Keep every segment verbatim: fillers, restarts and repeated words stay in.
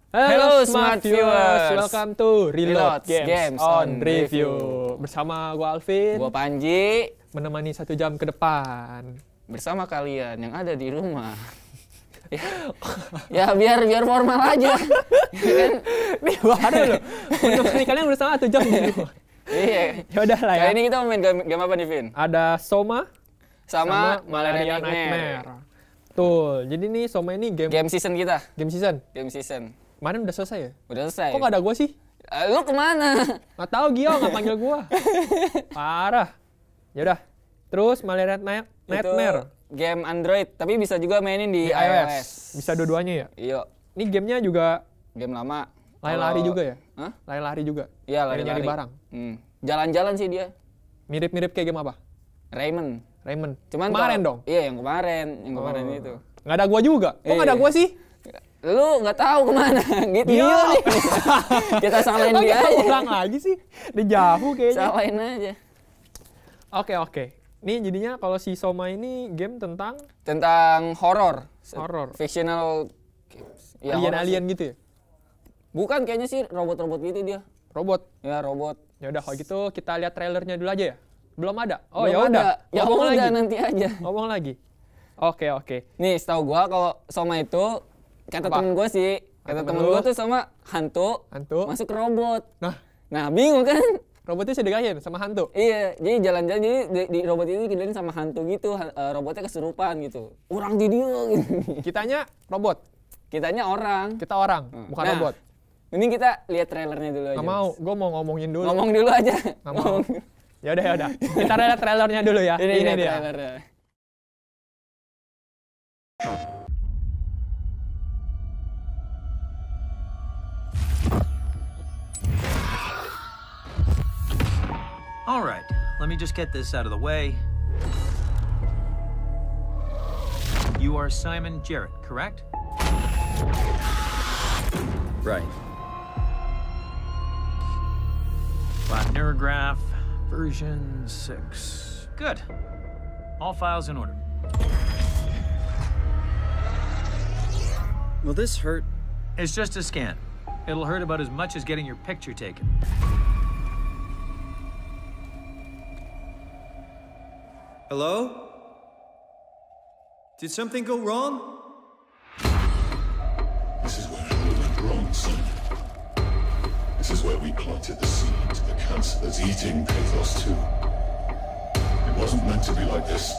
Halo Smart Viewers, welcome to Reload, Reload Games, Games on on Review. Review. Bersama gua Alvin, Gua Panji, menemani satu jam ke depan. Bersama kalian yang ada di rumah. ya, ya biar biar formal aja. Kan? Nih baru loh, menemani kalian bersama satu jam di rumah. Iya. Ya udah lah ya. Kali ini kita mau main game, game apa nih, Vin? Ada SOMA sama, sama Malaria Malaria Nightmare. Nightmare. Tuh, jadi nih SOMA ini game Game season kita. game season. Game season. Kemarin udah selesai ya? Udah selesai. Kok nggak ada gua sih? Uh, lu kemana? Nggak tahu, Gio nggak panggil gua. Parah. Ya udah. Terus Malaria Night- Nightmare. Itu game Android, tapi bisa juga mainin di, Di iOS. Bisa dua-duanya ya? Iya. Ini gamenya juga Game lama. lari-lari Kalau- juga ya? Hah? Lari-lari juga? Iya, Nyari-nyari lari-lari. barang? Hmm. Jalan-jalan sih dia. Mirip-mirip kayak game apa? Raymond. Raymond. Cuman kemarin kalau- dong? Iya, yang kemarin, yang kemarin Oh. itu. Nggak ada gua juga? Kok nggak ada Iya. gua sih? Lu nggak tahu kemana, gitu Iya. nih. Kita salahin Kok dia kita aja. ulang lagi sih? Di jauh kayaknya. Salahin aja. Oke, oke. Nih jadinya kalau si SOMA ini game tentang Tentang horor. horor. Fictional. Ya, horor Alien-alien sih. gitu ya? Bukan, kayaknya sih robot-robot gitu dia. Robot. Ya, robot. Ya udah kalau gitu kita lihat trailernya dulu aja ya. Belum ada. Oh Belum ya udah. ada. Ya Ngomong udah, lagi. nanti aja. Ngomong lagi. Oke, oke. Nih, setahu gua kalau SOMA itu kata Apa? temen gua sih, kata Kata temen lu? gua tuh sama hantu, Hantu. masuk ke robot. Nah, Nah, bingung kan? robotnya sedegahin sama hantu. Iya, jadi jalan-jalan jadi di, di robot itu dikirain sama hantu gitu, ha- eh, robotnya kesurupan gitu. Orang di dia gitu. Kitanya robot. Kitanya orang. Kita orang, bukan Nah, robot. Ini kita lihat trailernya dulu aja. Nggak mau, Mas. gue mau ngomongin dulu. Ngomong dulu aja. Nggak mau. Ya udah, ya udah. Kita lihat trailernya dulu ya. Ini, Ini dia dia. trailernya. All right, let me just get this out of the way. You are Simon Jarrett, correct? Right. Lab neurograph, version six. Good. All files in order. Will this hurt? It's just a scan. It'll hurt about as much as getting your picture taken. Hello? Did something go wrong? This is where it went wrong, son. This is where we planted the seed to the cancer that's eating Pathos too. It wasn't meant to be like this.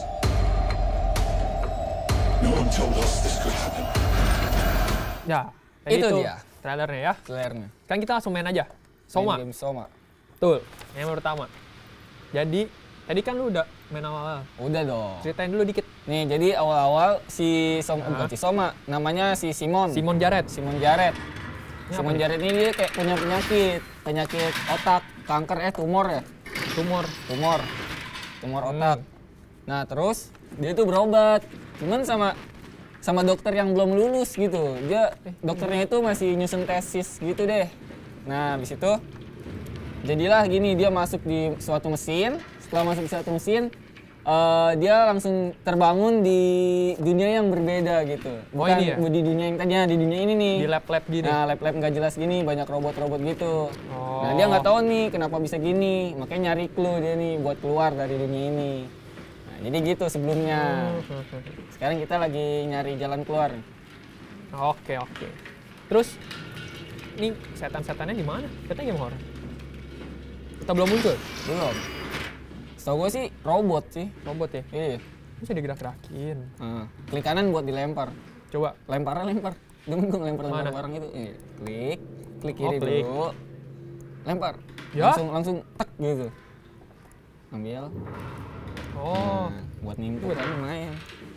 No one told us this could happen. Ya, tadi Itu tuh dia. trailernya ya. Trailernya. Kan kita langsung main aja. SOMA. Main game SOMA. Betul. Yang pertama. Jadi, tadi kan lu udah main awal-awal. Udah dong. Ceritain dulu dikit. Nih, jadi awal-awal si SOMA, Hah? bukan si SOMA, namanya si Simon. Simon Jarrett. Simon Jarrett. Ini Simon apa nih? Jarrett ini dia kayak punya penyakit, penyakit otak, kanker eh tumor ya, Tumor. tumor, tumor Hmm. otak. Nah terus dia tuh berobat, cuman sama sama dokter yang belum lulus gitu. Dia dokternya itu masih nyusun tesis gitu deh. Nah habis itu jadilah gini, dia masuk di suatu mesin. Setelah masuk di suatu mesin, eh, dia langsung terbangun di dunia yang berbeda gitu. Oh, Bukan ini ya? di dunia yang tadinya, di dunia ini nih. Di lab-lab gini. Nah, lab-lab nggak jelas gini, banyak robot-robot gitu. Oh. Nah, dia nggak tahu nih kenapa bisa gini, makanya nyari clue dia nih buat keluar dari dunia ini. Nah, jadi gitu sebelumnya. Sekarang kita lagi nyari jalan keluar. Oke, oke. Terus, ini setan-setannya di mana? Katanya game horror. Kita belum muncul. Belum. Setahu gue sih robot sih. Robot ya? Iya. Bisa digerak-gerakin. Nah, klik kanan buat dilempar. Coba. Lemparnya lempar. Demen gue ngelempar-lempar Mana? barang itu. Iya. Klik, klik Oh, kiri klik. dulu. Lempar. Ya? Langsung langsung tek gitu. Ambil. Oh, Nah, buat nimpu tadi lumayan.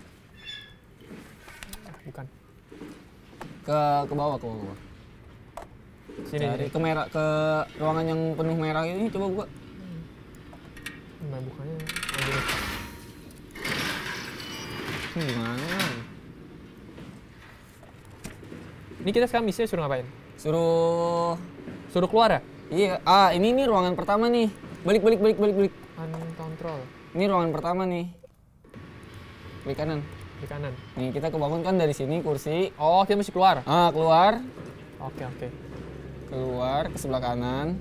bukan. Ke ke bawah ke bawah. Sini. Cari sini. ke merah, ke ruangan yang penuh merah ini coba gua. Nah, bukannya. Oh, gini. Ini gimana? Ini kita sekarang misinya suruh ngapain? Suruh Suruh keluar ya? iya, ah ini nih ruangan pertama nih. Balik balik balik balik balik. Uncontrol. Ini ruangan pertama nih. Klik kanan. Di kanan. Nih kita kebangun kan dari sini kursi. Oh, kita mesti keluar. Ah, keluar. Oke, oke. Keluar ke sebelah kanan.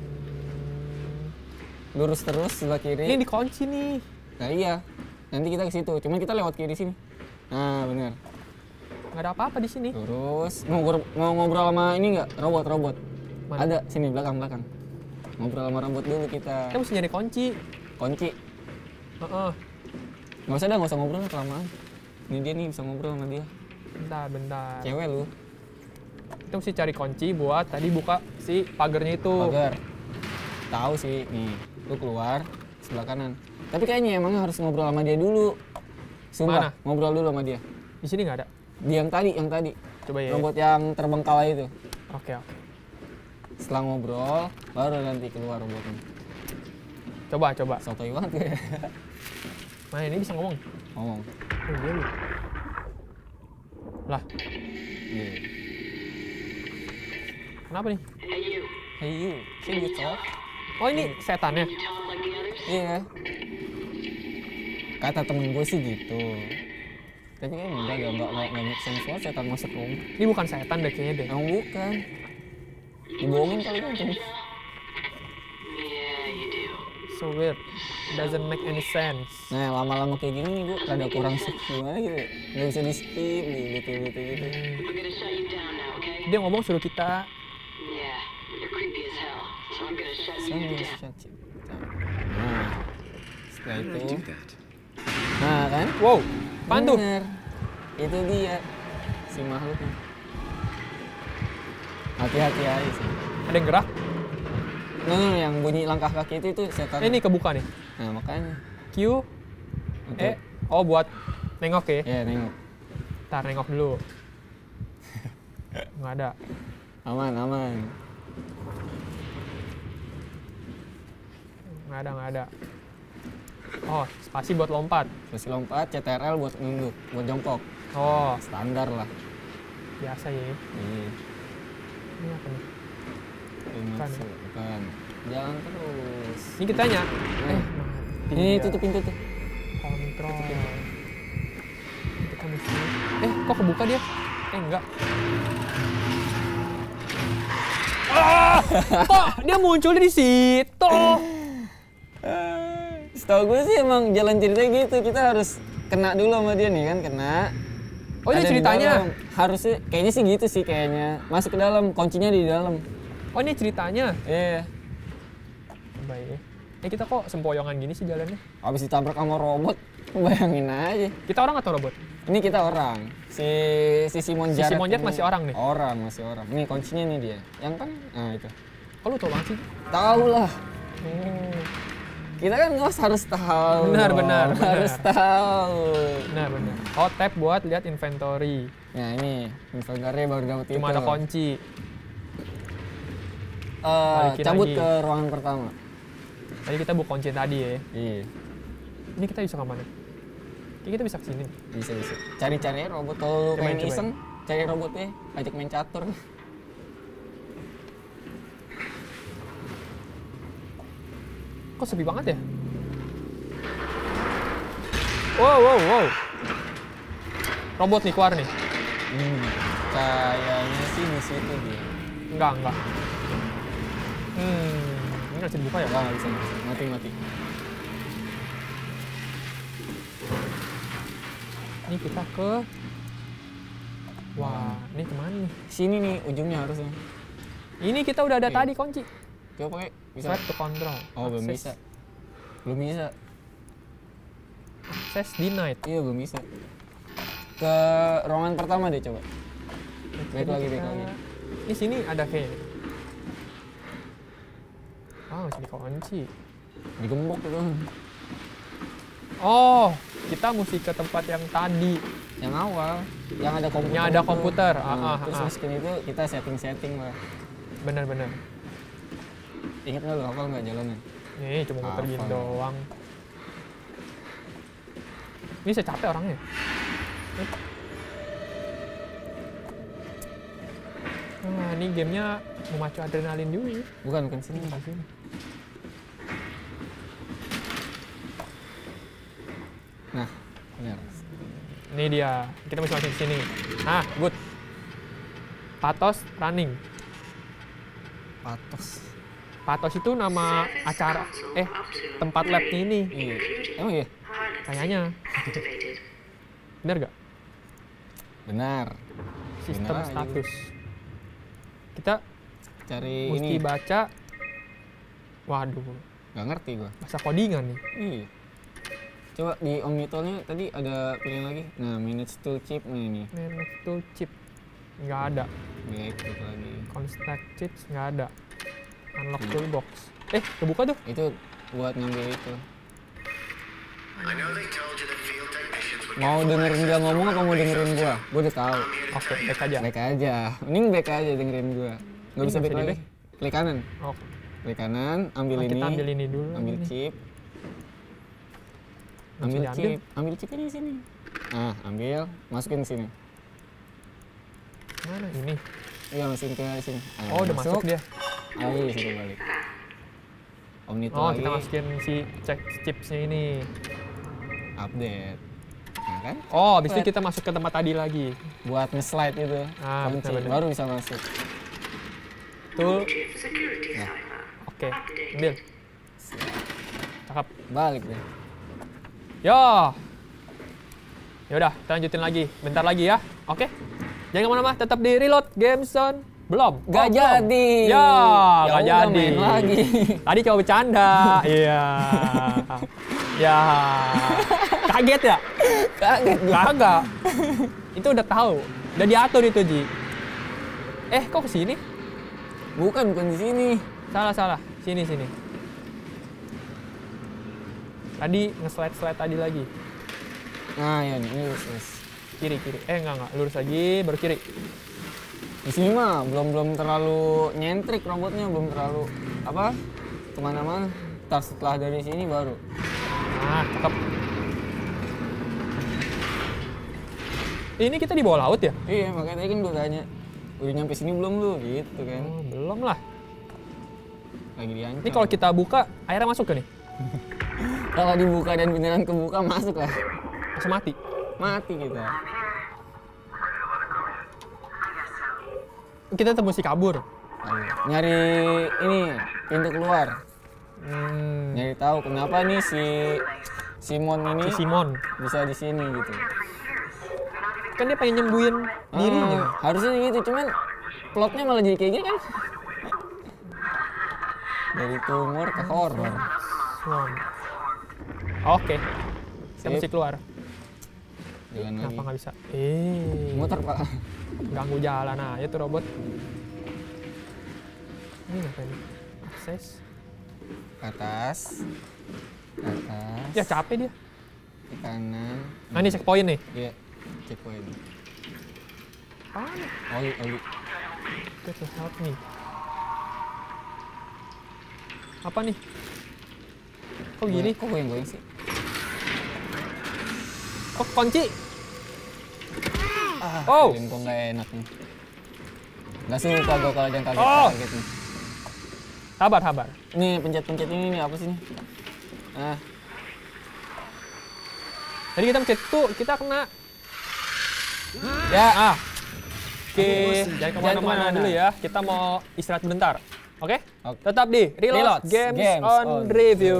Lurus terus sebelah kiri. Ini dikunci nih. Nah iya. Nanti kita ke situ. Cuman kita lewat kiri sini. Nah, bener. Nggak ada apa-apa di sini. Terus mau ngobrol, mau ngobrol sama ini nggak? Robot-robot. Mana? Ada sini belakang-belakang. Ngobrol sama robot dulu kita. Kita mesti nyari kunci. Kunci. Heeh. Nggak usah dah, nggak usah ngobrol lah kelamaan. Ini dia nih bisa ngobrol sama dia. Bentar, bentar. Cewek lu. Kita mesti cari kunci buat tadi buka si pagarnya itu. Pagar. Tahu sih, nih. Lu keluar sebelah kanan. Tapi kayaknya emang harus ngobrol sama dia dulu. Sumpah, Mana? ngobrol dulu sama dia. Di sini nggak ada. Dia yang tadi, yang tadi. Coba ya. Robot yang terbengkalai itu. Oke, oke. Setelah ngobrol, baru nanti keluar robotnya. Coba, coba. Sotoy banget gue. Nah, ini bisa ngomong. Ngomong. Oh, iya, iya. Lah, Iya. kenapa nih? Hey you, can you talk? Oh, ini setannya. Iya. Kata temen gue sih gitu. Tapi kayaknya enggak, enggak, enggak, enggak, enggak make sense banget setan masuk rumah. Ini bukan setan deh kayaknya deh. Emang bukan. Dibohongin kali kan. So weird. Doesn't make any sense. Nah, lama-lama kayak gini nih gue rada kurang suka gimana gitu. Nggak bisa di skip gitu, gitu, gitu. Dia ngomong suruh kita. Saya bisa shut it down. Nah, setelah itu. Nah kan? Wow, apaan tuh? Bener. Itu dia si makhluknya. Hati-hati aja sih. Ada yang gerak? Nah, yang bunyi langkah kaki itu itu setan. Eh, ini kebuka nih. Nah, makanya. Q. Untuk- Eh, oh buat nengok ya? Ya, nengok. Ntar nengok dulu. Nggak ada. Aman, aman. Nggak ada, nggak ada. Oh, spasi buat lompat. Terus lompat, C T R L buat nunduk, buat jongkok. Oh, Standar lah. biasa ya. Iya. Ini apa nih? Ini masuk, bukan. Jalan terus. Ini kita tanya. Eh, Ini dia. tutup pintu tuh. Kontrol. Kita mesti. Eh, kok kebuka dia? Eh, enggak. Ah! Kok dia muncul di situ? Setahu gue sih emang jalan ceritanya gitu. Kita harus kena dulu sama dia nih kan, kena. Oh, ini Ada di ceritanya? dalam. Harusnya, kayaknya sih gitu sih kayaknya. Masuk ke dalam, kuncinya di dalam. Oh, ini ceritanya. Iya. Baik. Eh, kita kok sempoyongan gini sih jalannya? Habis ditabrak sama robot, bayangin aja. Kita orang atau robot? Ini kita orang. Si si Simon Si Jared Simon Jared ini masih orang nih? Orang, masih orang. Nih kuncinya nih dia. Yang kan, nah itu. Oh, lu tau banget sih? Tahu lah. Oh. Kita kan ngos harus tahu. Benar, dong. benar, benar. Harus tahu. Benar, benar. Oh, tab buat lihat inventory. Nah ini, inventory baru dapat itu. Cuma ada kunci. Eh, Balikin cabut lagi. ke ruangan pertama. Tadi kita buka kunci tadi ya. Iya, Ini kita bisa kemana? Kayaknya kita bisa kesini. bisa bisa. Cari-cari aja robot. Kalau lu Cobain, pengen cobain. iseng, cari robotnya, ajak main catur. Kok sepi banget ya? Wow, wow, wow. Robot nih keluar nih. Hmm, kayaknya sih di situ dia. Enggak, enggak. Hmm, ini nggak bisa dibuka ya? Enggak, nggak bisa, nggak bisa. Mati, mati. Ini kita ke... Wah, ini kemana nih? Sini nih ujungnya harusnya. Ini kita udah ada Oke. tadi kunci. Coba pakai, bisa. Swipe to control. Oh, belum Access. bisa. Belum bisa. Access denied. Iya, belum bisa. Ke ruangan pertama deh coba. Baik Jadi lagi, baik kita- lagi. Ini sini ada kayaknya. Ah, masih dikunci. Digembok gitu. Oh, kita mesti ke tempat yang tadi. Yang awal, yang ada komputer. Yang ada itu. komputer, Nah, ah, ah, terus ah. masukin itu kita setting-setting lah. Bener-bener. Ingat nggak lu hafal nggak jalannya? Nih, cuma muter gini Hafal. doang. Ini saya capek orangnya. Eh. Nah, ini gamenya memacu adrenalin juga. Bukan, bukan sini. Di sini. Nah, benar. Ini dia. Kita mesti masuk ke sini. Nah, good. Patos running. Patos. Patos itu nama acara, eh tempat labnya ini. Iya. Emang iya? Kayaknya. Bener gak? Benar. Sistem Benar aja. status. Kita Cari mesti ini. baca. Waduh, Gak ngerti gua. bahasa codingan nih. Iya. Coba di omnitolnya tadi ada pilihan lagi. Nah, manage tool chip nah ini. Manage tool chip. Nggak ada. Back gitu lagi. Construct chips nggak ada. Unlock Hmm. toolbox. Eh, kebuka tuh. Itu buat ngambil itu. Mau dengerin dia ngomong apa mau dengerin gua? Gua udah tahu. Oke, back aja. Back aja. Mending back aja dengerin gua. Nggak Ini bisa nggak back bisa lagi. di-back? Klik kanan. Oh, Klik kanan, ambil nah, ini. kita ambil ini dulu. Ambil ini. chip. Nggak Ambil bisa diambil. chip. Ambil chipnya di sini. Nah, ambil, masukin ke sini. Mana ini? Iya, masukin ke sini. Nah, Oh, udah masuk dia. Ayo, situ balik. Omnitol Oh, lagi. kita masukin si cek chipsnya ini. Update. Nah, kan? Oh, habis itu kita masuk ke tempat tadi lagi. Buat nge-slide itu. Ah, kunci, benar-benar. baru bisa masuk. Tuh. Nah, Oke, ambil. Cakep. balik deh. Yo. Yaudah, kita lanjutin lagi. Bentar lagi ya. Oke. Jangan kemana-mana, tetap di Reload Game Zone. Belum? Gak Oh, belum. jadi. Ya, Ya gak udah, jadi. main lagi. Tadi coba bercanda. Iya. Ya. Kaget ya? Kaget gua. Kagak. Itu udah tahu. Udah diatur itu, Ji. Eh, kok ke sini? Bukan, bukan di sini. Salah, salah. Sini, sini. Tadi nge-slide-slide tadi lagi. Nah, ya nih, ini lurus, lurus. Kiri, kiri. Eh, enggak, enggak. Lurus lagi, baru kiri. Di sini mah belum belum terlalu nyentrik robotnya, belum terlalu apa kemana-mana. Ntar setelah dari sini baru. Nah, cakep. Ini kita di bawah laut ya? Iya, makanya tadi kan gue tanya, udah nyampe sini belum lu? Gitu kan. Oh, belum lah. Lagi diancam. Ini kalau kita buka, airnya masuk ke nih? Kalau dibuka dan beneran kebuka masuk lah. Langsung mati. Mati kita. Kita tetap mesti kabur. Ayo. Nyari ini pintu keluar. Hmm, Nyari tahu kenapa nih si Simon ini si Simon. bisa di sini gitu. Kan dia pengen nyembuhin dirinya. Ah, harusnya gitu, cuman plotnya malah jadi kayak gini kan. Dari tumor ke horor. Simon. Oke. Kita Sip. mesti keluar. Jalan lagi. Kenapa nggak bisa? Eh, Muter, Pak. ganggu jalan aja tuh robot. Ini ngapain? Akses. Ke atas. Ke atas. Ya capek dia. Ke kanan. Nah ini checkpoint nih. Iya. Checkpoint. Apaan? Oli, oli. Get to help me. Apa nih? Kok gini? Kok gue yang goyang sih? Kok kunci? Ah, Oh. feeling kok nggak enak nih. Nggak suka gue kalau yang kaget Oh. kaget nih. Sabar, sabar. Nih pencet-pencet ini nih apa sih nih? Ah, Jadi kita mencet tuh, kita kena. ya. Ah. Oke, jangan Jangan kemana-mana kemana-mana. dulu ya. Kita mau istirahat bentar. Oke? Oke. Tetap di Reload, Reload Games, Games on, on Review.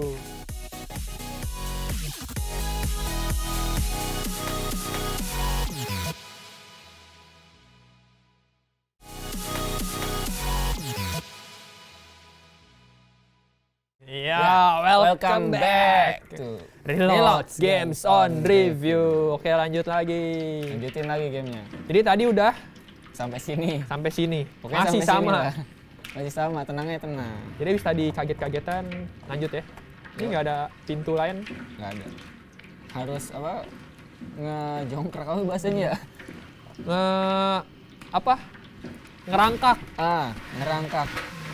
Ya, welcome, back. to Reload Games on Review. Oke, lanjut lagi. Lanjutin lagi gamenya. Jadi tadi udah Sampai sini. sampai sini. Pokoknya Masih sampai sini sama. lah. Masih sama, tenangnya tenang. Jadi bisa tadi kaget-kagetan, lanjut ya. Ini nggak ada pintu lain. Nggak ada. Harus apa? Ngejongkrak apa bahasanya ya? Nge apa? Ngerangkak. Ah, ngerangkak.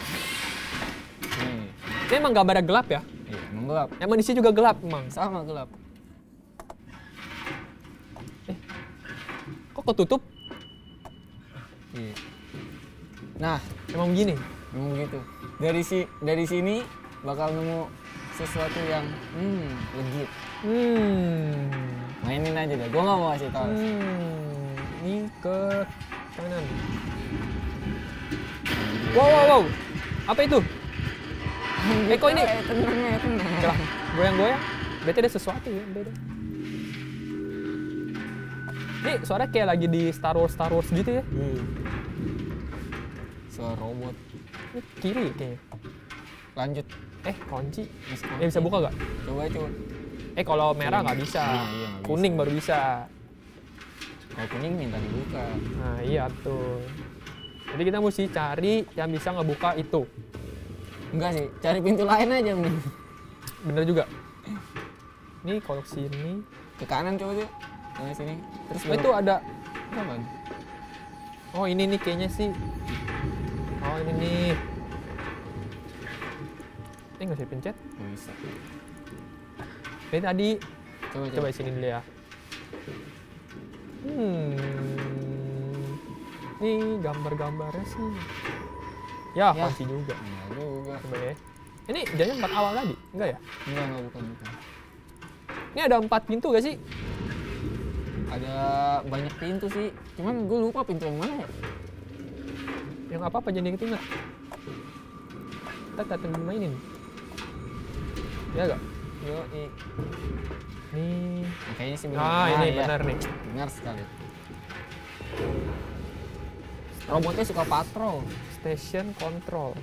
Nih. Ini emang gambarnya gelap ya? Iya, emang gelap. Emang di sini juga gelap emang. Sama gelap. Kok ketutup? Iya. Nah, Emang begini. memang gitu. Dari si dari sini bakal nemu sesuatu yang hmm, legit. Hmm. Mainin aja deh. Gua nggak mau kasih tahu. Hmm. Ini ke kanan. Wow, wow, wow. Apa itu? Eh, kok ini? Eh, tenang ya, tenang. Coba, goyang-goyang. Berarti ada sesuatu ya, beda. Ini suara kayak lagi di Star Wars, Star Wars gitu ya. Hmm. Suara robot. Ini kiri kayaknya. Lanjut. Eh, kunci. Masih Eh, bisa buka gak? Coba coba. Eh, kalau merah nggak bisa. Nah, iya, nggak Kuning bisa. baru bisa. Kalau kuning minta dibuka. Nah, iya tuh. Jadi kita mesti cari yang bisa ngebuka itu. Enggak sih, cari pintu lain aja nih. Bener juga. Nih, kalau sini. Ke kanan coba tuh. Ke sini. Terus Oh, itu ada. apa? Oh, ini nih kayaknya sih. Oh, ini nih. Ini nggak bisa dipencet. Nggak bisa. Ini tadi. Coba coba. Coba di sini dulu ya. Hmm. Ini gambar-gambarnya sih. Ya, Ya. kunci juga. Enggak juga. Coba ya. Ini jangan empat awal tadi? Enggak ya? Enggak, enggak bukan bukan. Ini ada empat pintu gak sih? Ada banyak pintu sih. Cuman gue lupa pintu yang mana ya. Yang apa-apa jadi inget-inget. Kita datang mainin. Ya gak? Yo, i. Nih. Nah, kayaknya sih benar. Ah, ini iya. benar nih. Benar sekali. Robotnya suka patrol. Station control.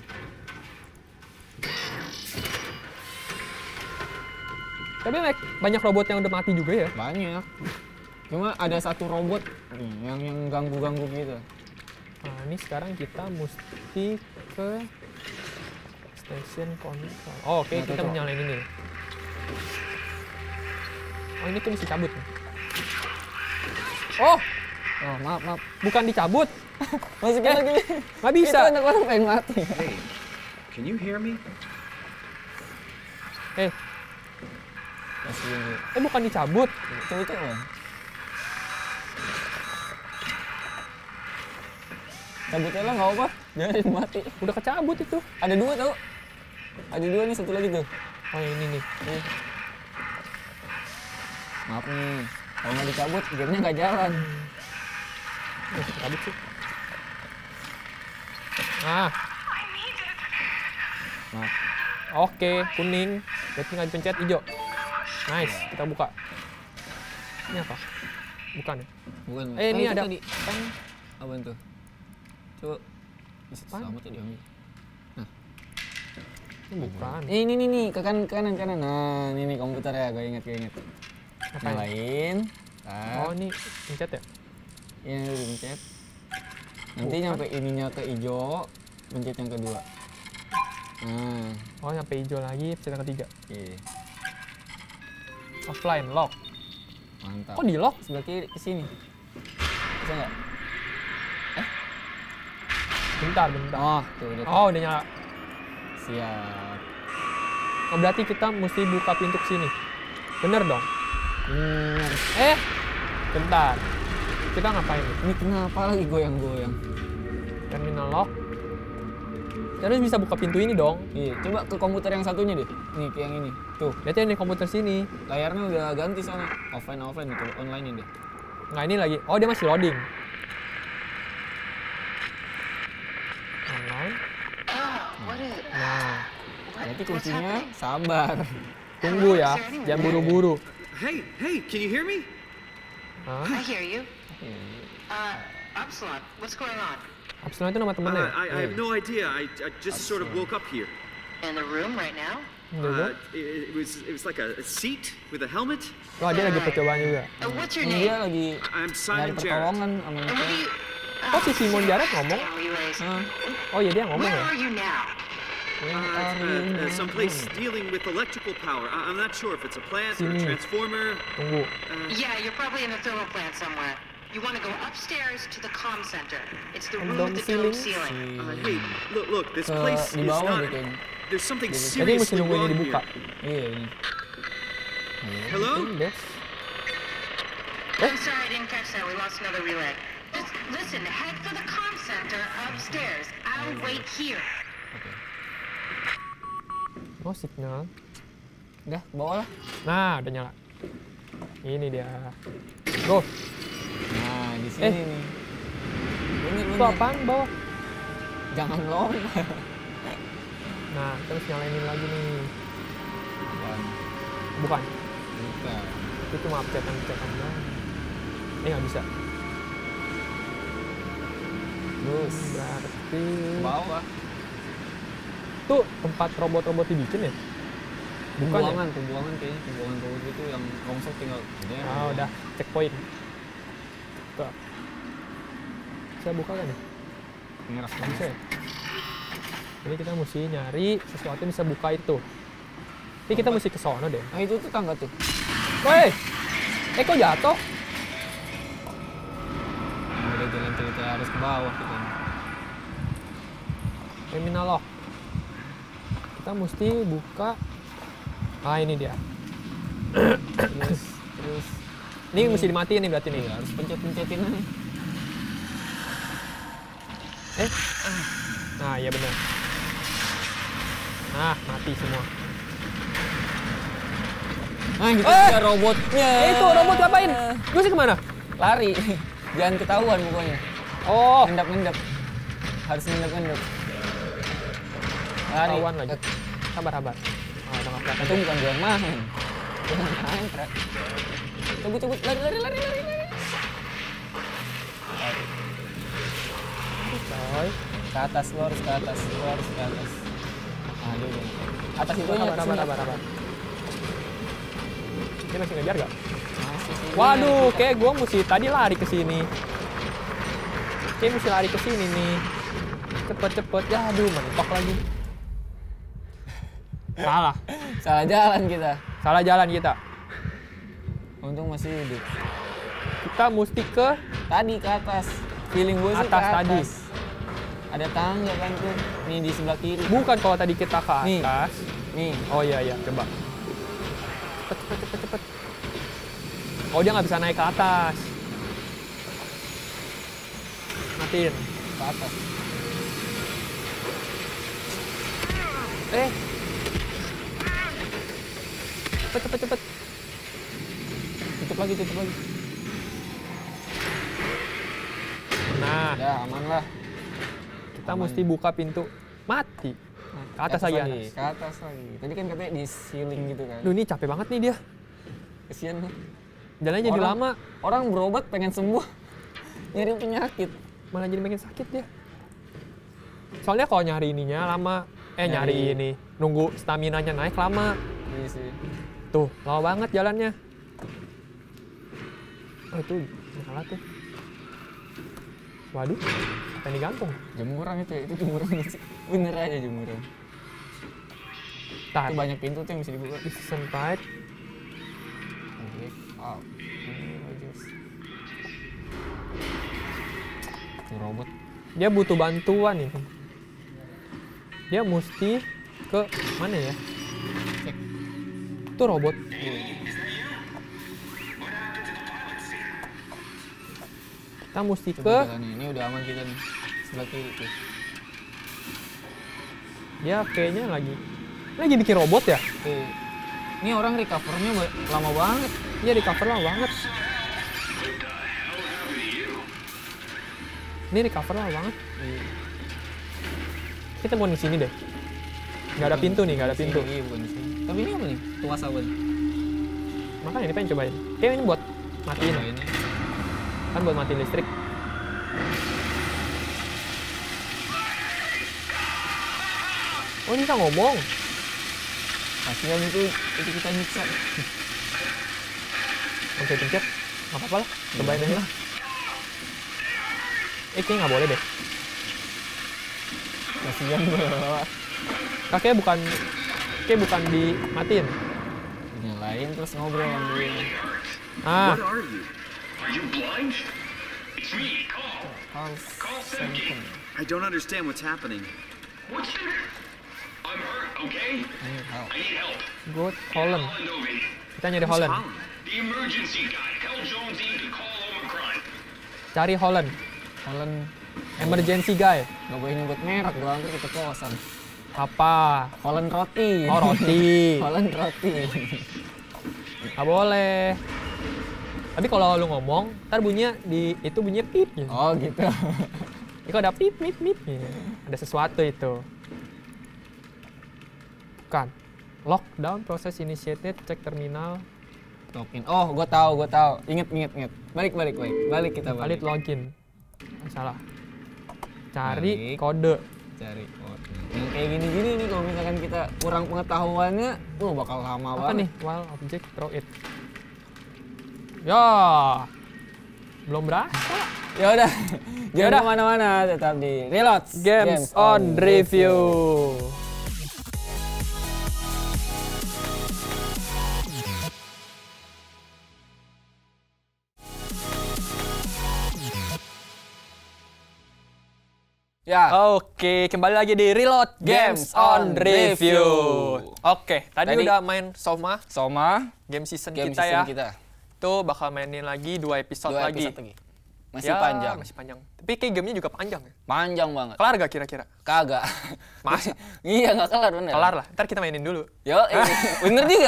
Tapi like, banyak robot yang udah mati juga ya? Banyak. Cuma ada satu robot nih, yang yang ganggu-ganggu gitu. Nah, ini sekarang kita mesti ke station control. Oh, oke, Nah, kita tuh, menyalain ini. Oh, ini tuh mesti cabut. Oh, Oh, maaf, maaf. bukan dicabut. Masukin Eh, lagi. nggak bisa. Itu anak orang pengen mati. Hey, can you hear me? Eh, Masukin dulu. eh bukan dicabut. Coba coba. Cabutnya lah nggak apa, jangan mati. Udah kecabut itu. Ada dua tau. Ada dua nih, satu lagi tuh. Oh, yang ini nih. Nih. Maaf nih, kalau nggak dicabut, gamenya nggak jalan. Eh, cabut sih. Nah, Maaf. oke, kuning. Berarti nggak dipencet, hijau. Nice, kita buka. Ini apa? Bukan ya? Bukan. Eh, ini itu ada- tadi. Kan apa tuh? Coba. Bisa Apaan? sama tuh diambil. Ini bukan. Eh, ini nih nih ke kanan kanan kanan. Nah, ini nih komputer ya, gue inget gue inget. Apa ini? Nyalain. Oh, ini pencet ya? Ini udah pencet. Nanti Bukan. nyampe ininya ke hijau, pencet yang kedua. Nah, Oh, nyampe hijau lagi, pencet yang ketiga. iya. Offline, lock. Mantap. Kok di lock? Sebelah kiri ke sini. Bisa nggak? Bentar, bentar. Oh, tuh udah. Oh, udah nyala. Siap. Oh, berarti kita mesti buka pintu ke sini. Bener dong? Bener. Eh, bentar. Kita ngapain nih? Ini kenapa lagi goyang-goyang? Terminal lock. Terus bisa buka pintu ini dong. Iya, coba ke komputer yang satunya deh. Nih, ke yang ini. Tuh, Berarti ini komputer sini. layarnya udah ganti sana. Offline offline itu online deh. Nggak, ini lagi. Oh, dia masih loading. Online. Nah, Berarti kuncinya sabar. tunggu ya. Jangan buru-buru. Hey, hey, can you hear me? Hah? I hear you. Uh, Absalom, what's going on? Absalom itu nama Uh, temennya ya? I, I have no idea. I, I just sort of woke up here. In the room right now? Enggak, Uh, it, it was it was like a, a seat with a helmet. Wah, dia lagi percobaan juga. Uh, what's your Ini name? dia lagi I'm nyari Simon Jarrett. pertolongan sama And what do you... Oh, si Simon Jarrett ngomong? Damn relays. Hah? Oh iya, dia ngomong Where ya? are you now? Uh, uh, uh, someplace dealing with electrical power. I, I'm not sure if it's a plant or a Sini. transformer. Tunggu. Yeah, you're probably in the thermal plant somewhere. You want to go upstairs to the comm center. It's the And room with the dome ceiling? ceiling. Uh, hey, look, look, this Ke place di is bawah not. deh kayaknya. There's something Jadi mesti seriously nunggu ini wrong dibuka. here. Iya, ini. Hello? That's... I'm sorry, I didn't catch that. We lost another relay. Just listen, head for the comm center upstairs. I'll wait here. Oh, signal. Udah, bawa lah. Nah, udah nyala. Ini dia. Go. Nah, di sini Eh. nih. Bener, Itu bener. apaan bawah? Jangan lompat. Nah, terus nyalainin lagi nih. Bukan. Bukan. Bukan. Itu cuma update-update doang. Ini nggak bisa. Terus Berarti ke bawah. tuh tempat robot-robot dibikin ya? Bukan ya? Pembuangan, pembuangan kayaknya pembuangan robot itu yang rongsok tinggal. Ah, udah checkpoint. Tuh. Bisa buka kan ya? Ngeras Nggak bisa ya? Jadi kita mesti nyari sesuatu yang bisa buka itu. Ini kita mesti ke sono deh. Nah itu tuh tangga tuh. Woi! Eh kok jatuh? Nah, udah jalan cerita harus ke bawah kita. Terminal lock. Kita mesti buka. Ah ini dia. Terus, terus Ini mesti dimatiin nih berarti nih. iya, harus pencet-pencetin aja. Eh? Nah iya benar. Nah mati semua. Nah gitu Eh! juga robotnya. Eh itu robot ngapain? Gue sih kemana? Lari. Jangan ketahuan pokoknya. Oh. Ngendap-ngendap. Harus ngendap-ngendap. Lari. Ketahuan lagi. Eh, Sabar sabar. Ah udah nggak kelihatan. Itu bukan gue yang main. Gue yang main, Krak. Cabut, cabut. Lari, lari, lari, lari, lari. Coy. Ke atas, lo harus ke atas. Lo harus ke atas. Nah, dia udah. Atas itu Sabar sabar sabar sabar. Dia masih ngejar gak? Masih sih. Waduh, kayak gue mesti tadi lari ke sini. Kayak mesti lari ke sini nih. Cepet-cepet. Ya aduh, mentok lagi. Salah. Salah jalan kita. Salah jalan kita. Untung masih hidup. Kita mesti ke Tadi ke atas. Feeling gue sih Atas ke atas. tadi. Ada tangga kan tuh. Nih di sebelah kiri. bukan kalau tadi kita ke Nih. atas. Nih. Oh iya iya, coba. Cepet cepet cepet cepet. Oh dia nggak bisa naik ke atas. Matiin. Ke atas. Eh. Cepet cepet cepet. Tutup lagi, tutup lagi. Nah, Ya aman lah. kita aman. mesti buka pintu. Mati. Ke atas lagi, atas. Ke atas lagi. Tadi kan katanya di ceiling gitu kan. Duh ini capek banget nih dia. Kesian lu. Jalannya jadi Orang- lama. Orang berobat pengen sembuh. Nyari penyakit. Malah jadi makin sakit dia. Soalnya kalau nyari ininya lama. Eh nyari, Nyari. ini. Nunggu staminanya naik lama. Iya sih. Tuh, lama banget jalannya. Oh itu nyala tuh. Waduh, apa yang digantung? Jemuran itu ya, itu jemuran sih. Bener aja jemuran. Tar, Itu banyak pintu tuh yang bisa dibuka. season right. Oke. Wow. Ini bagus. Tuh robot. Dia butuh bantuan ini. Dia mesti ke mana ya? Cek. Itu robot. Kita mesti ke. Coba jalan nih. Ini udah aman kita nih. Sebelah kiri tuh. Dia kayaknya lagi. Lagi bikin robot ya? Tuh. Ini orang recovernya ba- lama banget. Iya di cover lama banget. Ini recover lama banget. Iya. Kita mau di sini deh. Nggak ada pintu nih, nggak ada pintu. Iya, bukan di sini. Tapi ini apa nih? Tuas awan. Makanya ini pengen cobain. Kayak ini buat matiin. Nah, ini. Kan buat matiin listrik. Oh ini bisa ngomong. Kasihan itu, itu kita nyiksa. Oke pencet. Nggak apa-apa lah. Cobain aja lah. Eh kayaknya nggak boleh deh. Kasihan bro. Kakeknya bukan. Kayak bukan dimatiin. Nyalain terus ngobrol sama dia. Ah. What are you? Are you blind? It's me, Call. Call center. I don't understand what's happening. What's the matter? I'm hurt, okay? I need help. I need help. Good Holland. Holland over here. Kita nyari Who's Holland. Holland? The emergency guy. Tell Jonesy to call Omicron. Cari Holland. Holland Emergency guy. nggak boleh nyebut merek doang tuh keceplosan. Apa? Holland roti. Oh roti. Holland roti. Nggak boleh. Tapi kalau lu ngomong, ntar bunyinya di itu bunyinya pip. Gitu. Oh gitu. Ini kok ada pip pip pip. Ya. Ada sesuatu itu. Bukan. Lockdown proses initiated, cek terminal. Login. Oh, gue tahu, gue tahu. Ingat, ingat, ingat. Balik, balik, balik. Balik kita Valid balik. login. Salah. Cari Balik. kode. Cari kode. Yang kayak gini-gini nih kalau misalkan kita kurang pengetahuannya, wah bakal lama Apa banget. nih? While object throw it. Ya. Belum berasa. Ya udah. Ya Jangan udah. kemana-mana, tetap di Reload Games, on review. Ya. Oke, kembali lagi di Reload Games on Review. Oke, tadi, Tadi- udah main SOMA, Soma, game season game kita season ya. kita. Itu bakal mainin lagi dua episode Dua lagi. episode lagi. Masih Ya, panjang. Masih panjang. Tapi kayak gamenya juga panjang ya. Panjang banget. Kelar gak kira-kira? Kagak. Masa? Iya, nggak kelar bener. Kelar lah. Ntar kita mainin dulu. Yo, eh, bener juga.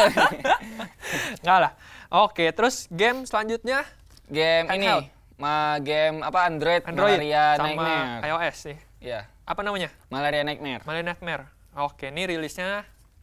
Nggak lah. Oke, terus game selanjutnya Game ini, Handheld. ma game apa Android, Android Malaria sama Nightmare. iOS nih. Iya, Apa namanya? Malaria Nightmare. Malaria Nightmare. Oke, ini rilisnya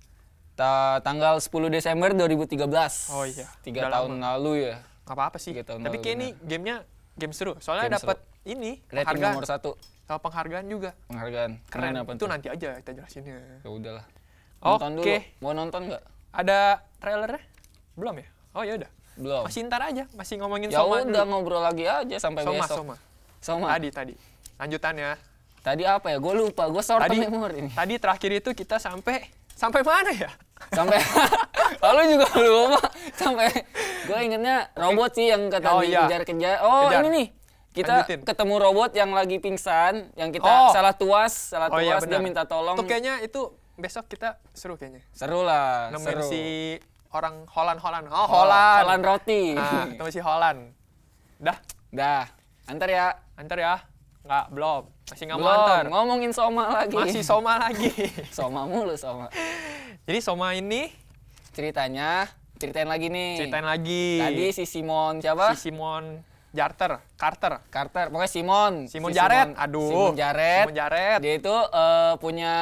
Ta tanggal sepuluh Desember dua ribu tiga belas. Oh iya, Tiga udah tahun lalu ya. nggak apa-apa sih. Tiga tahun Tapi lalu, kayak ini gamenya game seru. Soalnya Game dapat ini Rating penghargaan. nomor satu. Sama penghargaan juga. Penghargaan. Keren. apa Itu nanti aja kita jelasinnya. Ya udahlah. Nonton dulu. Oke. Mau nonton nggak? Ada trailernya? Belum ya? Oh ya udah. Belum. Masih ntar aja, masih ngomongin Ya Soma udah dulu. ngobrol lagi aja sampai Soma, besok. Soma. Soma. Tadi, tadi. Lanjutannya. Tadi apa ya? Gue lupa. Gue short Tadi, memori ini. tadi terakhir itu kita sampai, sampai mana ya? Sampai lalu juga lupa sampai gue ingetnya robot sih yang kata Oh, iya. dikejar-kejar. Oh, Kejar. ini nih. Kita Lanjutin. ketemu robot yang lagi pingsan, yang kita Oh. salah tuas, salah Oh iya tuas dia benar. minta tolong. Tuh kayaknya itu besok kita seru kayaknya. Seru lah, Nemuin seru. si orang Holland Holland. Oh, Oh, Holland. Holland roti. Ah, ketemu si Holland. Dah, Dah, antar ya. antar ya. Nggak, belum. Masih nggak mau Belum, antar. ngomongin Soma lagi. Masih Soma lagi. Soma mulu Soma. Jadi Soma ini Ceritanya, ceritain lagi nih. ceritain lagi. Tadi si Simon siapa? si Simon Jarter, Carter. Carter, pokoknya Simon. Simon Si Jared. Aduh. Simon Jared. Simon Jared. Dia itu eh, punya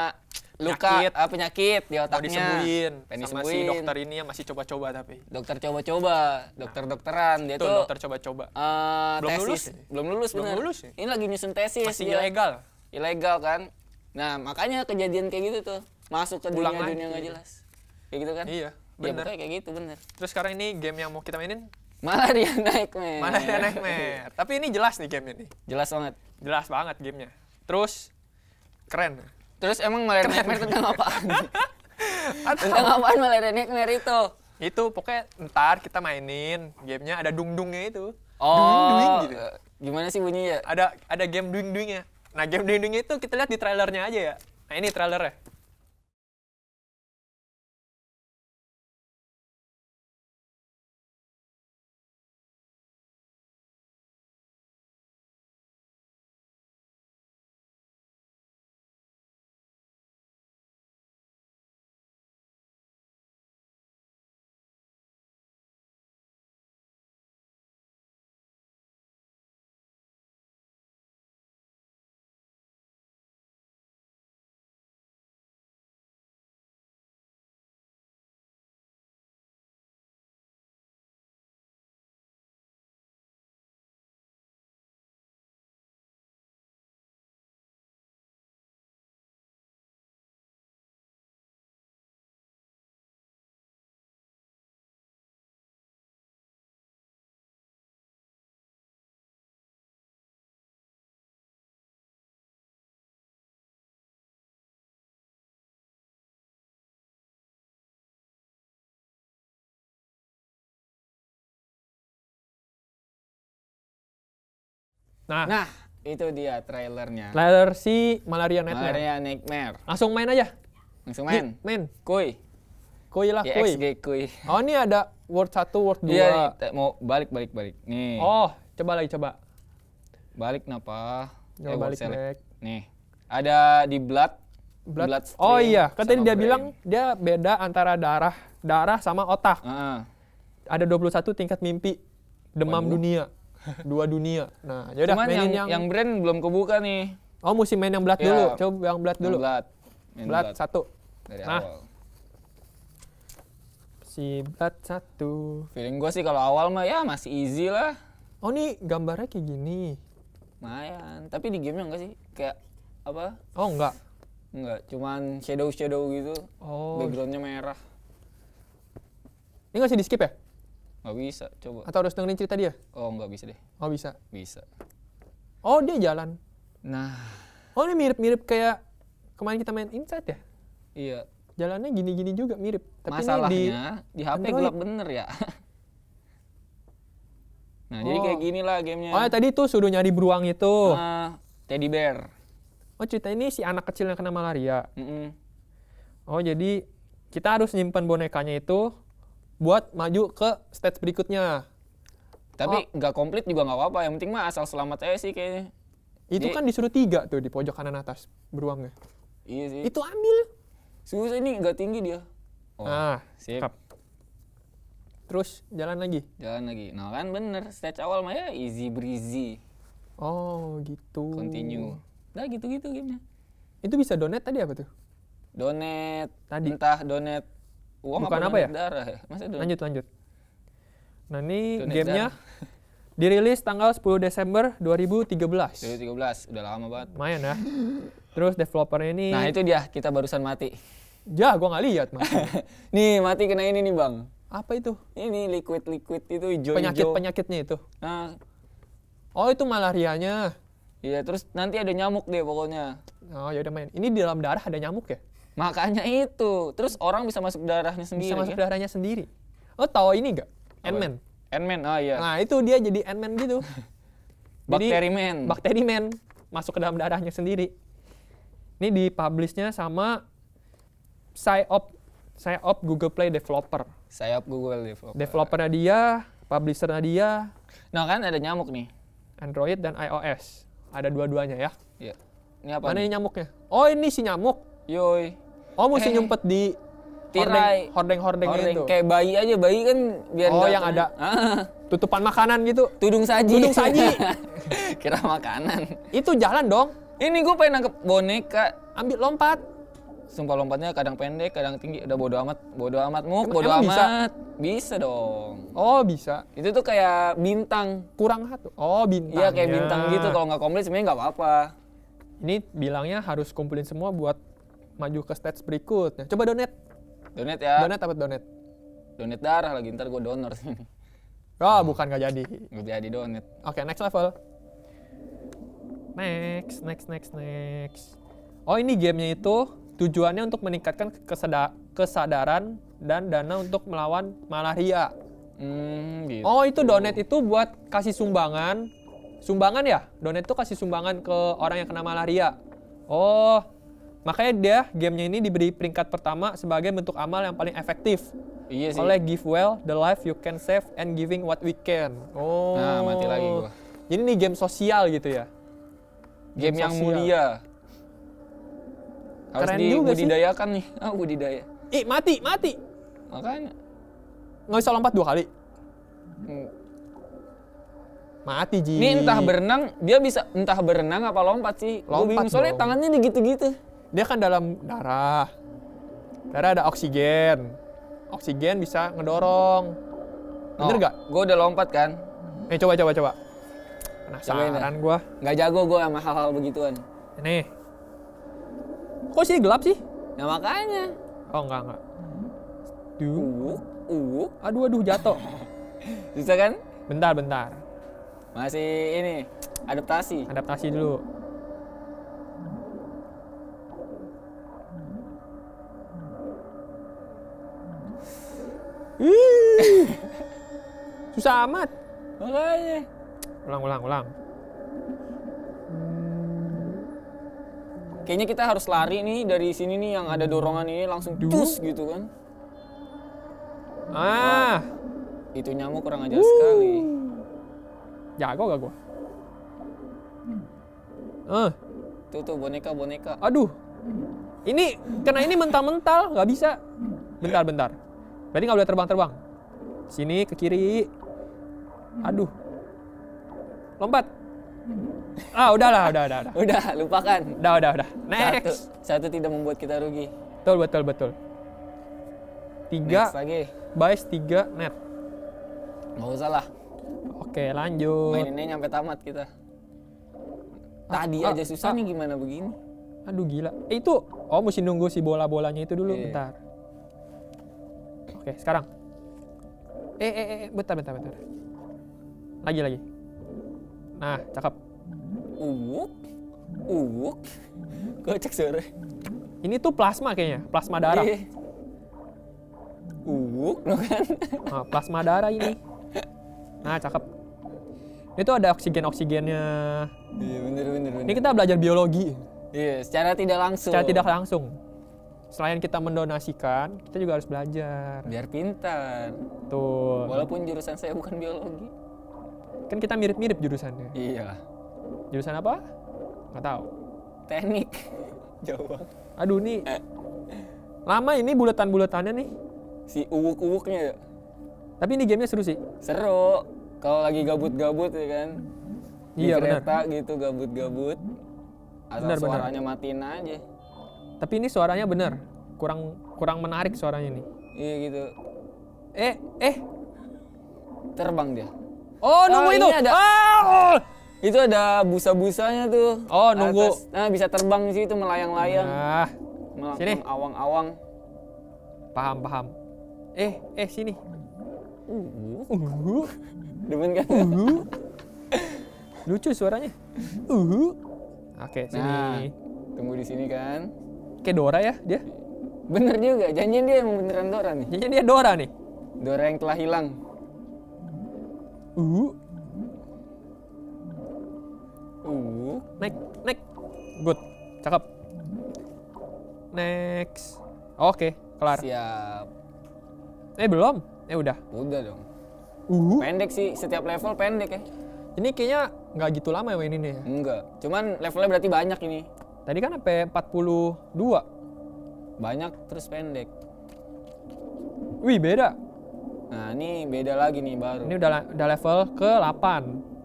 luka, Penyakit. ah, penyakit di Mau otaknya. disembuhin Pengen sama si disembuhin. dokter ini yang masih coba-coba tapi. Dokter coba-coba, dokter-dokteran. Dia Itu tuh dokter coba-coba. eh, Belum tesis. lulus ya? Belum lulus Belum bener. lulus ya? Ini lagi nyusun tesis. Masih dia. ilegal. Ilegal kan. Nah, makanya kejadian kayak gitu tuh. Masuk ke Ulang dunia-dunia lagi. nggak jelas. Kayak gitu kan? Iya, Ya, bener. pokoknya kayak gitu bener. Terus sekarang ini game yang mau kita mainin Malaria Nightmare. Malaria Nightmare. Tapi ini jelas nih game ini. Jelas banget. Jelas banget gamenya. Terus keren. Terus emang Malaria Nightmare tentang apaan? Atau Tentang apaan Malaria Nightmare itu? itu pokoknya ntar kita mainin gamenya ada dung-dungnya itu. Oh, Duing-duing gitu. eh, gimana sih bunyinya? Ada ada game duing-duingnya. Nah game duing-duingnya itu kita lihat di trailernya aja ya. Nah ini trailernya. Nah, Nah, itu dia trailernya. trailer si Malaria Nightmare. Malaria Nightmare. Langsung main aja. Langsung Gi, main. main. Kuy. Kuy lah, Y kuy. X G kuy. Oh ini ada word satu, word dua. Iya, nih, te- mau balik balik balik. Nih. Oh, coba lagi coba. Balik kenapa? Coba Eh, balik, select. balik. Nih. Ada di blood. Blood. Bloodstream Oh iya, kan tadi sama dia brain. bilang dia beda antara darah, darah sama otak. Heeh. Ada dua puluh satu tingkat mimpi demam Waduh. dunia. Dua dunia. Nah, yaudah Cuman mainin yang, yang, yang brand belum kebuka nih. Oh, mesti main yang Blood Ya. dulu. Coba yang Blood dulu. Yang Blood. Main Blood satu. Dari Nah. awal. Si Blood satu. Feeling gue sih kalau awal mah ya masih easy lah. Oh, nih gambarnya kayak gini. Lumayan. Tapi di gamenya enggak sih? Kayak apa? Oh, enggak. Enggak, cuman shadow-shadow gitu. Oh. Backgroundnya merah. Ini nggak sih di skip ya? Nggak bisa, coba. Atau harus dengerin cerita dia? Oh, nggak bisa deh. Oh, bisa. Bisa. Oh, dia jalan. Nah, Oh, ini mirip-mirip kayak kemarin kita main Inside ya? iya. Jalannya gini-gini juga mirip. Tapi Masalahnya ini di, di H P Android. gelap bener ya. Nah, jadi Oh. kayak gini lah gamenya. Oh, ya, tadi tuh suruh nyari beruang itu. Nah, teddy bear. Oh, cerita ini si anak kecil yang kena malaria. Mm-mm. Oh, jadi kita harus nyimpan bonekanya itu buat maju ke stage berikutnya. Tapi nggak komplit juga nggak apa-apa. Yang penting mah asal selamat aja sih kayaknya. Itu Jadi- kan disuruh tiga tuh di pojok kanan atas beruangnya. Iya sih. Itu ambil. Susah ini nggak tinggi dia. Oh, Nah, sip. cakep. Terus jalan lagi. Jalan lagi. Nah kan bener. Stage awal mah ya easy breezy. Oh, gitu. Continue. Nah gitu-gitu gamenya. Itu bisa donate tadi apa tuh? Donate. Tadi. Entah donate uang Bukan apa donate ya? darah ya? Masa donate? Lanjut, lanjut. Nah, ini Donate gamenya dirilis tanggal sepuluh Desember dua ribu tiga belas. dua ribu tiga belas. Udah lama banget. Lumayan ya. Terus developernya ini... Nah itu dia. Kita barusan mati. Ya, gua nggak lihat, Mas. Nih mati kena ini nih bang. Apa itu? Ini liquid-liquid itu hijau-hijau. Penyakit-penyakitnya itu. Nah, Oh, itu malarianya. iya terus nanti ada nyamuk deh pokoknya. Oh, ya udah main. Ini di dalam darah ada nyamuk ya? Makanya itu. Terus orang bisa masuk darahnya sendiri. Bisa masuk kan? darahnya sendiri. Oh, tahu ini nggak? Ant-Man. Ant-Man, oh iya. Nah, itu dia jadi Ant-Man gitu. Jadi, Bakteri man. Bakteri man masuk ke dalam darahnya sendiri. Ini di-publish-nya sama Psyop Psyop Google Play developer. Sayap Google developer. Developernya dia, publishernya dia, Nah kan ada nyamuk nih. Android dan iOS. Ada dua-duanya ya. Iya. Ini apa Mana nih? ini nyamuknya? Oh, ini si nyamuk. Yoi. Oh, mesti Eh. nyumpet di Tirai. hordeng-hordengnya Hordeng. itu. Kayak bayi aja, bayi kan biar Oh, nggak yang kena- ada Ah, tutupan makanan gitu. tudung saji. Tudung saji. Kira makanan. Itu jalan dong. Ini gue pengen nangkep boneka. Ambil lompat. Sumpah lompatnya kadang pendek, kadang tinggi. Udah bodo amat, bodo amat muk, Emang- bodo emang amat. bisa? Bisa dong. Oh, bisa. Itu tuh kayak bintang. Kurang satu. Oh, bintang. Iya kayak bintang gitu. Kalau nggak komplit sebenarnya nggak apa-apa. Ini bilangnya harus kumpulin semua buat maju ke stage berikutnya. Coba donate. Donate ya. Donate apa donate? Donate darah lagi. Ntar gue donor sini. Oh, bukan nggak jadi. Gue jadi donate. Oke, next level. Next, next, next, next. Oh, ini gamenya itu tujuannya untuk meningkatkan kesada- kesadaran dan dana untuk melawan malaria. Hmm, gitu. Oh, itu donate itu buat kasih sumbangan. Sumbangan ya? Donate itu kasih sumbangan ke orang yang kena malaria. Oh, makanya dia gamenya ini diberi peringkat pertama sebagai bentuk amal yang paling efektif. Iya sih. Oleh Give Well, The Life You Can Save, and Giving What We Can. Oh. Nah, mati lagi gua. Jadi ini game sosial gitu ya? Game yang sosial. mulia. Harus Keren juga sih. dibudidayakan nih. Ah, budidaya. Ih, mati, mati. Makanya. Nggak bisa lompat dua kali. Hmm. Mati, Ji. Ini entah berenang, dia bisa entah berenang apa lompat sih. Gua Lompat bingung, soalnya dong. tangannya gitu-gitu. Dia kan dalam darah. Darah ada oksigen. Oksigen bisa ngedorong. Bener Oh, nggak? Gue udah lompat kan. Nih, coba, coba, coba. Cobain Penasaran ya. gua. Nggak jago gue sama hal-hal begituan. Nih. Kok sih gelap sih? Nah makanya. Oh, enggak, enggak. Duh. Uh, uh. Aduh, aduh, jatuh. Bisa kan? Bentar, bentar. Masih ini, adaptasi. Adaptasi dulu. Ih. Susah amat. Makanya. Ulang, ulang, ulang. Kayaknya kita harus lari nih dari sini nih yang ada dorongan ini langsung cus gitu kan. Ah, Itu nyamuk kurang ajar sekali. jago gak gua? Eh, Tuh tuh boneka-boneka. aduh. Ini kena ini mental-mental, nggak bisa. Bentar, bentar. Berarti nggak boleh terbang-terbang. Sini ke kiri. Aduh. Lompat. Ah, udahlah, udah, udah, udah. Udah, lupakan. Udah, udah, udah. Satu, Next. satu tidak membuat kita rugi. Betul, betul, betul. Tiga, Next lagi. base, tiga, net. Nggak usah lah. Oke, lanjut. Maininnya nyampe tamat kita. Tadi ah, aja susah ah. nih gimana begini. Aduh, gila. Eh, itu. Oh, mesti nunggu si bola-bolanya itu dulu. Iya. Bentar. Oke, sekarang. Eh, eh, eh, bentar, bentar, bentar. Lagi, lagi. Nah, cakep. Uwuk. Uwuk. Kocak suara. Ini tuh plasma kayaknya. Plasma darah. Iya. Uwuk, lo kan? Nah, plasma darah ini. Nah, cakep. Itu ada oksigen-oksigennya. Iya, bener, bener, bener. Ini kita belajar biologi. Iya, secara tidak langsung. Secara tidak langsung. Selain kita mendonasikan, kita juga harus belajar. Biar pintar. Tuh. Walaupun jurusan saya bukan biologi. Kan kita mirip-mirip jurusannya. Iya. Jurusan apa? Nggak tahu. Teknik. Jauh banget. Aduh, nih. Lama ini buletan-buletannya nih. Si uwuk-uwuknya ya. Tapi ini gamenya seru sih. Seru. Kalau lagi gabut-gabut ya kan. Di Iya, benar. kereta gitu gabut-gabut. Asal Benar, benar. suaranya matiin aja. Tapi ini suaranya bener. Kurang kurang menarik suaranya nih. Iya gitu. Eh, eh. Terbang dia. Oh, nunggu Oh, itu. ini ada- Ah! Itu ada busa-busanya tuh. Oh, nunggu. Atas. Nah, bisa terbang di situ melayang-layang. Nah, Mel- sini. Awang-awang. paham, paham. Eh, eh sini. Uh, Uh, demen kan? uh. Lucu suaranya. Uh. Oke, sini. Nah, tunggu di sini kan. Kayak Dora ya dia. Bener juga, janjian dia emang beneran Dora nih. Jadi dia Dora nih. Dora yang telah hilang. Uh. Uh, Naik, naik. Good. Cakep. Next. Oke, kelar. siap. Eh, belum. Eh, udah. Udah dong. Uh. Pendek sih, setiap level pendek ya. Ini kayaknya nggak gitu lama ya main ini ya. Enggak, cuman levelnya berarti banyak ini. Tadi kan sampai empat puluh dua. Banyak terus pendek. Wih, beda. Nah, ini beda lagi nih baru. Ini udah udah level ke delapan.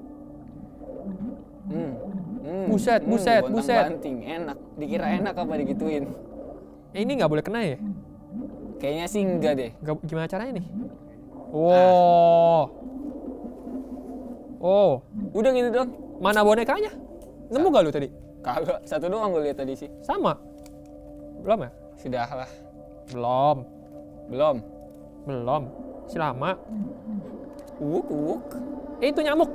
Hmm. Hmm. Buset, Hmm, buset, bontang buset. banting, enak. Dikira enak apa digituin? Eh, ini nggak boleh kena ya? Kayaknya sih enggak deh. Nggak, gimana caranya nih? Wow. Oh, Udah gitu dong. mana bonekanya? Nemu gak lu tadi? Kagak, satu doang gue lihat tadi sih. Sama? Belum ya? Sudah lah. Belum. Belum. Belum. Si lama. Uwuk, uwuk. Eh, itu nyamuk.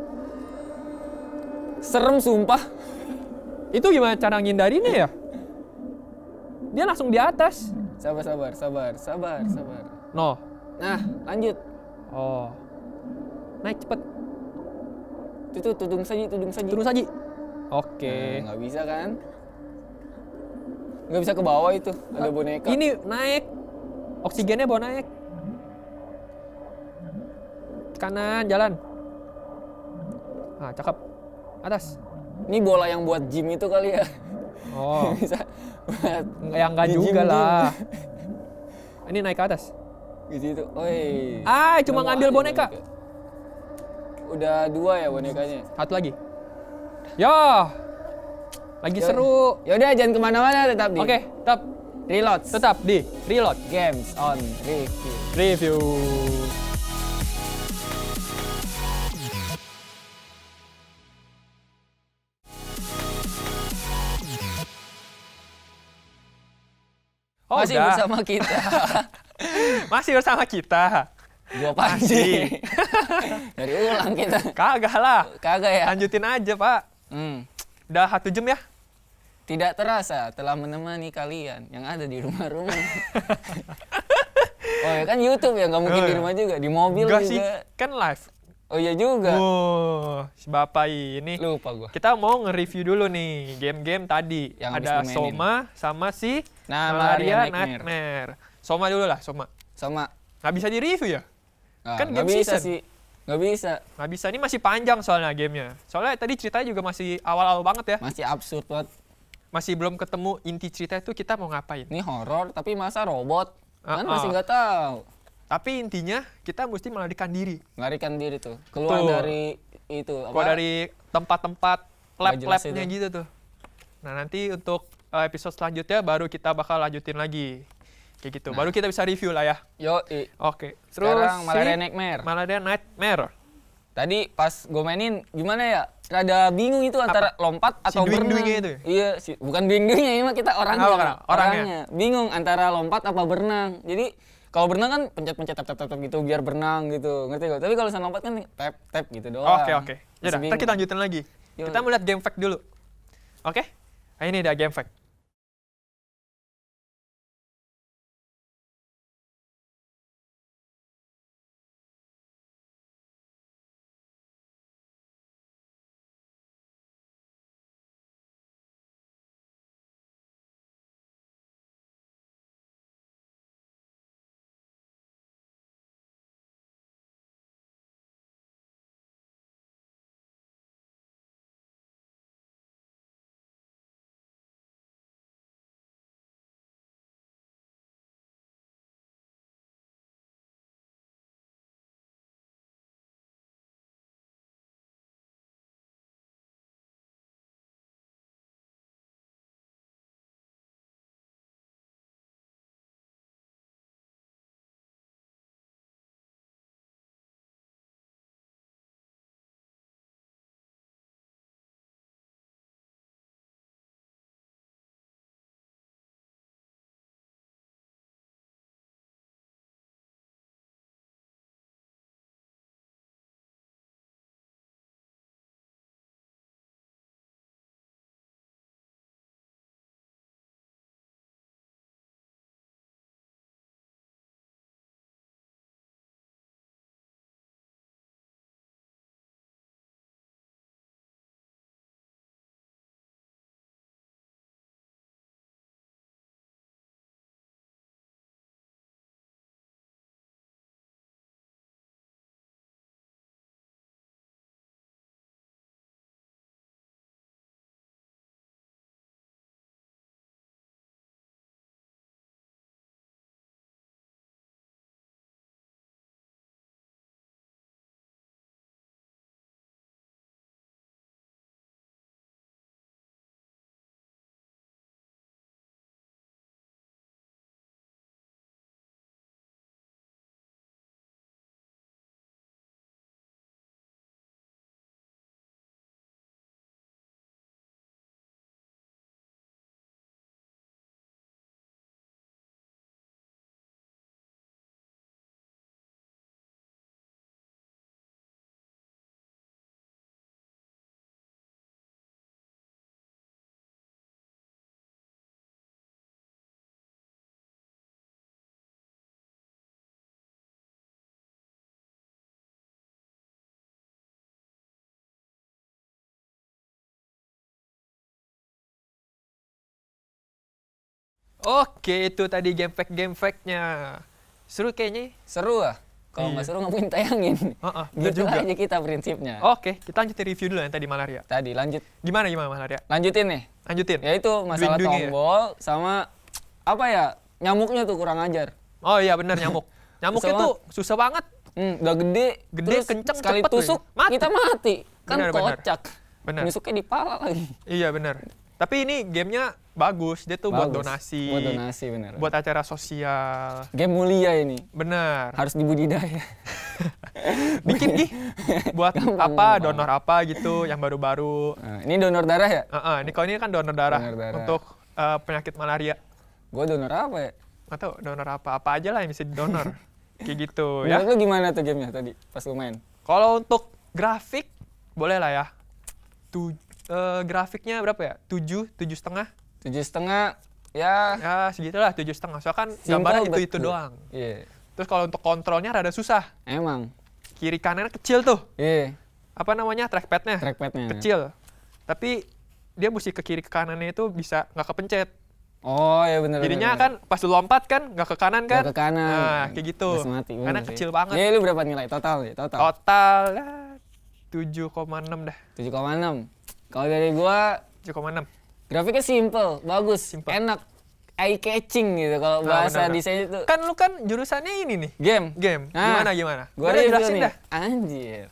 Serem sumpah. Itu gimana cara ngindarinnya ya? Dia langsung di atas. Sabar, sabar, sabar, sabar, sabar. No. Nah, lanjut. Oh. Naik cepet. Itu tuh, tudung saji, tudung saji. Terus aja. Oke. Nah, nggak bisa kan? Nggak bisa ke bawah itu, ada boneka. Ini naik. Oksigennya bawa naik. Kanan, jalan. Ah, cakep. Atas. Ini bola yang buat gym itu kali ya. Oh. Bisa buat Ya enggak di juga gym-gym. lah. Ini naik ke atas. Di situ. Oi. Ah, cuma Nemu ngambil aja boneka. Udah dua ya bonekanya. Satu lagi. Ya. Lagi seru. Ya udah jangan kemana-mana, tetap di. Oke, tetap Reload. tetap di reload Games on review. review. Oh, Masih udah. bersama kita. Masih bersama kita. Gua Panji. Dari ulang kita. Kagak lah. Kagak ya. Lanjutin aja, Pak. Hmm. Udah satu jam ya? Tidak terasa telah menemani kalian yang ada di rumah-rumah. Oh ya kan YouTube ya, nggak mungkin Oh, di ya. rumah juga, di mobil Enggak juga. sih, kan live. Oh iya juga. Oh, si Bapak ini. Lupa gua. Kita mau nge-review dulu nih game-game tadi. Yang habis ada lu mainin. SOMA sama si Nah, Malaria Malaria Nightmare. Nightmare. SOMA dulu lah, SOMA. Sama. Nggak bisa di-review ya? Ah, Kan nggak game bisa season. sih. Nggak bisa. Nggak bisa, ini masih panjang soalnya gamenya. Soalnya tadi ceritanya juga masih awal-awal banget ya. Masih absurd banget. Masih belum ketemu inti cerita itu kita mau ngapain. Ini horor tapi masa robot? Kan Ah, masih ah. nggak tahu. Tapi intinya kita mesti melarikan diri. Melarikan diri tuh. Keluar Tuh. dari itu apa? Kalau dari tempat-tempat Nggak jelas lab-labnya itu. gitu tuh. Nah nanti untuk uh, episode selanjutnya baru kita bakal lanjutin lagi. Kayak gitu. Nah. Baru kita bisa review lah ya. Yo, Oke. Terus sekarang Malaria si Nightmare. Malaria Nightmare. Tadi pas gue mainin gimana ya? Rada bingung itu antara lompat Si atau berenang. duing-duingnya itu ya? Iya, si, bukan duing-duingnya, ini mah kita orangnya. Oh, orang- orangnya. Bingung antara lompat apa berenang. Jadi kalau berenang kan pencet-pencet tap tap tap tap gitu biar berenang gitu. Ngerti gak? Tapi kalau misalnya lompat kan tap tap gitu doang. Oke oke. Ya udah, Masih ntar kita bingung. lanjutin lagi. Yo. Kita mau lihat game fact dulu. Oke? Nah, ini dia game fact. Oke, itu tadi game fact game fact-nya. Seru kayaknya. Seru ah. Kalau nggak Iya. seru ngapain tayangin? Heeh, bener Gitu juga. aja kita prinsipnya. Oke, kita lanjutin review dulu yang tadi Malaria. Tadi lanjut. Gimana gimana Malaria? Lanjutin nih. Lanjutin. Ya itu masalah Duing-duingnya ya? tombol sama apa ya? Nyamuknya tuh kurang ajar. Oh iya benar nyamuk. Nyamuknya Susah tuh susah banget. Hmm, udah gede, Gede, terus kenceng, sekali cepet, tusuk Win. Mati. kita mati. Kan Benar, benar. kocak. Benar. Nusuknya di pala lagi. Iya benar. Tapi ini gamenya bagus. Dia tuh buat Bagus. donasi. Buat donasi bener. Buat acara sosial. Game mulia ini. Benar. Harus dibudidaya. Bikin Gi. Buat Gampang, apa, gampang. donor apa gitu yang baru-baru. Nah, ini donor darah ya? Heeh, ini kalau ini kan donor darah, Donor darah. untuk eh, penyakit malaria. Gue donor apa ya? Nggak tahu donor apa, apa aja lah yang bisa didonor. Kayak gitu ya. Menurut lu gimana tuh gamenya tadi pas lu main? Kalau untuk grafik boleh lah ya. Tu, eh, grafiknya berapa ya? tujuh, tujuh setengah. Tujuh setengah ya Ya segitulah tujuh setengah. Soalnya kan simple, gambarnya itu-itu betul. doang. Iya. Terus kalau untuk kontrolnya rada susah. Emang. Kiri kanannya kecil tuh. Iya. Apa namanya? Trackpadnya. Trackpadnya. Kecil. Tapi dia mesti ke kiri ke kanannya itu bisa nggak kepencet. Oh ya benar. Jadinya kan pas lu lompat kan nggak ke kanan kan? Nggak ke kanan. Nah kayak gitu. Terus mati. bener Karena sih. kecil banget. Iya lu berapa nilai total ya? Total. Total ya, tujuh koma enam dah. tujuh koma enam. Kalau dari gua tujuh koma enam. grafiknya simple, bagus, Simple. enak, eye catching gitu kalau Nah, bahasa benar, benar. desain itu. Kan lu kan jurusannya ini nih. Game. Game. Nah, Gimana gimana? Gua Udah review jelasin nih. dah. Anjir.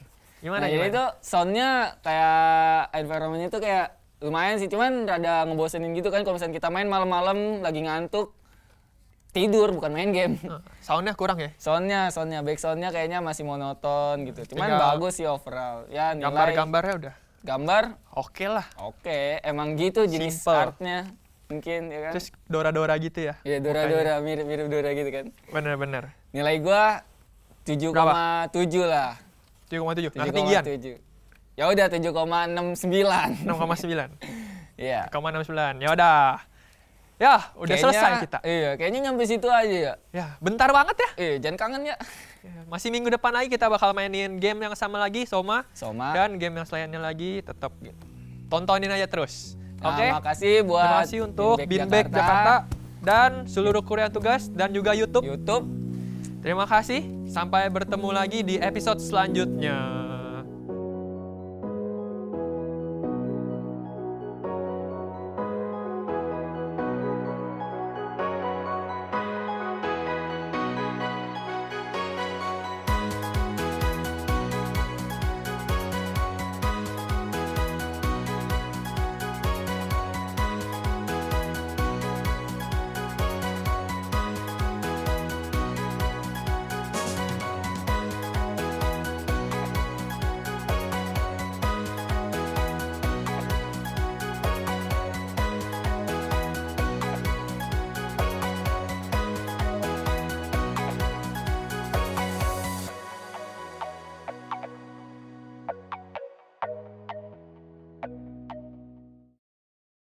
Gimana Nah, gimana? jadi itu soundnya kayak environment-nya tuh kayak lumayan sih, cuman rada ngebosenin gitu kan kalau misalnya kita main malam-malam lagi ngantuk tidur bukan main game. Uh, soundnya kurang ya? Soundnya, soundnya back soundnya kayaknya masih monoton gitu. Cuman Tinggal bagus sih overall. Ya nilai Gambar-gambarnya udah gambar oke lah. oke, emang gitu jenis Simple. artnya mungkin ya kan. Terus Dora-Dora gitu ya? Iya Dora-Dora mirip-mirip Dora gitu kan. Bener-bener. Nilai gua tujuh koma tujuh lah. tujuh koma tujuh. Nah, tujuh koma ketinggian. tujuh. Ya udah tujuh koma enam sembilan. enam koma sembilan. Iya. enam koma enam sembilan. Ya udah. Ya, udah Kayaknya- selesai kita. Iya, kayaknya nyampe situ aja ya. Ya, bentar banget ya. Iya, jangan kangen ya. Ya, masih minggu depan lagi kita bakal mainin game yang sama lagi, Soma. Soma. Dan game yang selainnya lagi tetap tontonin aja terus. Nah, Oke? makasih buat Terima kasih untuk Beanbag Jakarta dan seluruh Korean Tugas dan juga YouTube. YouTube. Terima kasih. Sampai bertemu lagi di episode selanjutnya.